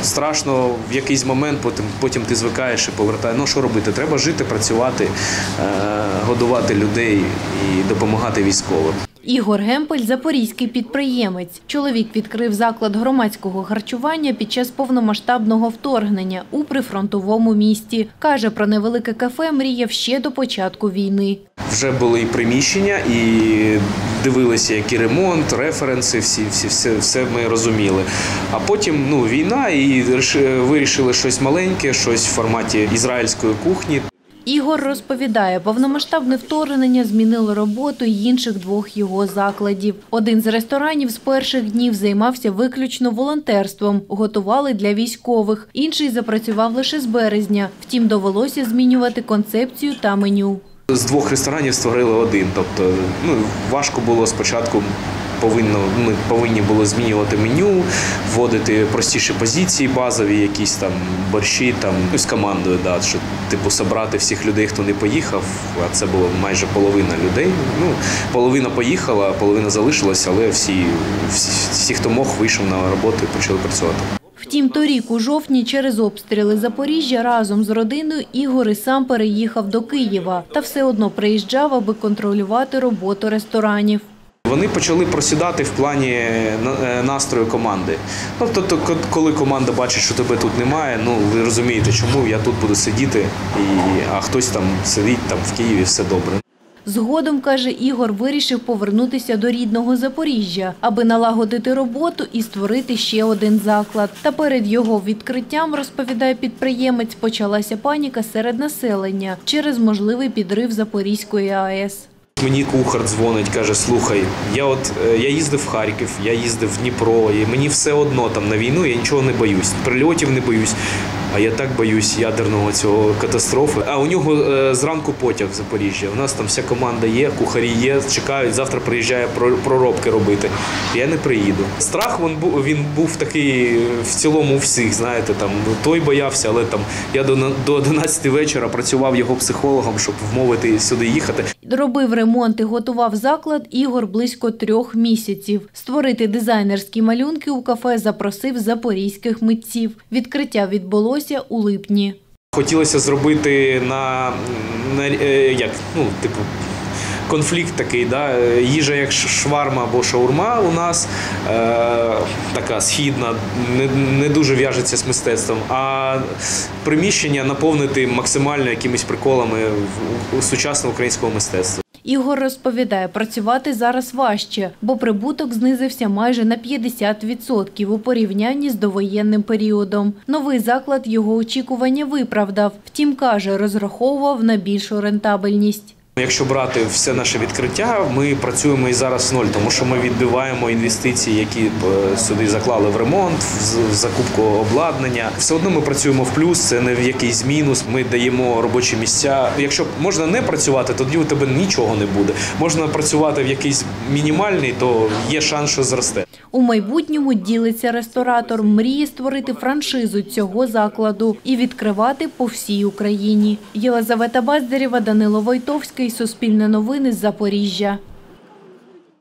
страшно в якийсь момент, потім ти звикаєш і повертаєш. Ну що робити? Треба жити, працювати, годувати людей і допомагати військовим. Ігор Гемпель – запорізький підприємець. Чоловік відкрив заклад громадського харчування під час повномасштабного вторгнення у прифронтовому місті. Каже, про невелике кафе мріяв ще до початку війни. Вже були і приміщення, і дивилися, який ремонт, референси, все ми розуміли. А потім війна, і вирішили щось маленьке, щось в форматі ізраїльської кухні. Ігор розповідає, повномасштабне вторгнення змінило роботу й інших двох його закладів. Один з ресторанів з перших днів займався виключно волонтерством, готували для військових. Інший запрацював лише з березня. Втім, довелося змінювати концепцію та меню. З двох ресторанів створили один. Тобто важко було спочатку. Ми повинні були змінювати меню, вводити простіші позиції, базові, якісь там борщі з командою, щоб зібрати всіх людей, хто не поїхав, а це було майже половина людей. Половина поїхала, половина залишилася, але всі, хто мог, вийшов на роботу і почали працювати. Втім, торік у жовтні через обстріли Запоріжжя разом з родиною Ігор і сам переїхав до Києва та все одно приїжджав, аби контролювати роботу ресторанів. Вони почали просідати в плані настрою команди. Тобто, коли команда бачить, що тебе тут немає, ви розумієте, чому я тут буду сидіти, а хтось там сидить в Києві, все добре. Згодом, каже Ігор, вирішив повернутися до рідного Запоріжжя, аби налагодити роботу і створити ще один заклад. Та перед його відкриттям, розповідає підприємець, почалася паніка серед населення через можливий підрив Запорізької АЕС. Мені кухар дзвонить, каже, слухай, я їздив в Харків, я їздив в Дніпро, і мені все одно на війну, я нічого не боюсь, прильотів не боюсь, а я так боюсь ядерного цього катастрофи. А у нього зранку потяг в Запоріжжя, у нас там вся команда є, кухарі є, чекають, завтра приїжджає проробки робити, я не приїду. Страх він був такий в цілому у всіх, знаєте, той боявся, але я до 11 вечора працював його психологом, щоб вмовити сюди їхати. Робив ремонт і готував заклад Ігор близько 3 місяців. Створити дизайнерські малюнки у кафе запросив запорізьких митців. Відкриття відбулося у липні. Хотілося зробити конфлікт такий, їжа як шварма або шаурма у нас, така східна, не дуже в'яжеться з мистецтвом, а приміщення наповнити максимально якимись приколами сучасного українського мистецтва. Ігор розповідає, працювати зараз важче, бо прибуток знизився майже на 50% у порівнянні з довоєнним періодом. Новий заклад його очікування виправдав. Втім, каже, розраховував на більшу рентабельність. Якщо брати все наше відкриття, ми працюємо і зараз в ноль, тому що ми відбиваємо інвестиції, які сюди заклали в ремонт, в закупку обладнання. Все одно ми працюємо в плюс, це не в якийсь мінус, ми даємо робочі місця. Якщо можна не працювати, тоді у тебе нічого не буде. Можна працювати в якийсь мінімальний, то є шанс, що зросте. У майбутньому, ділиться ресторатор, мріє створити франшизу цього закладу і відкривати по всій Україні. Єлизавета Баздарєва, Данило Войтовський, Суспільне новини з Запоріжжя.